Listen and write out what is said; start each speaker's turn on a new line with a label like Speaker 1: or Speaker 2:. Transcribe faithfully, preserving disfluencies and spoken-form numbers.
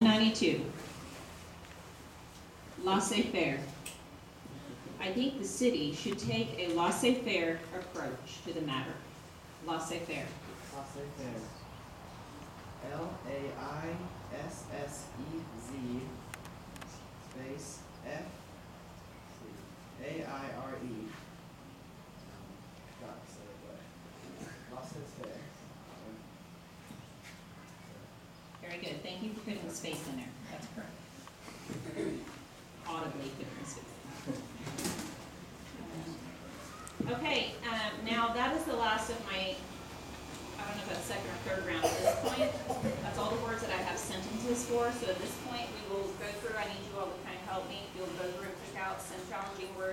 Speaker 1: ninety-two. Laissez-faire. I think the city should take a laissez-faire approach to the matter. Laissez-faire.
Speaker 2: Laissez-faire. L A I S S E Z space F A I R E. Got to say it right. Laissez-faire.
Speaker 1: Very good. Thank you for putting the space in there. That's correct. Audibly putting the space in there. Okay, um, now that is the last of my, I don't know if that's second or third round at this point. That's all the words that I have sentences for. So at this point, we will go through, I need you all to kind of help me. You'll go through and pick out some challenging words.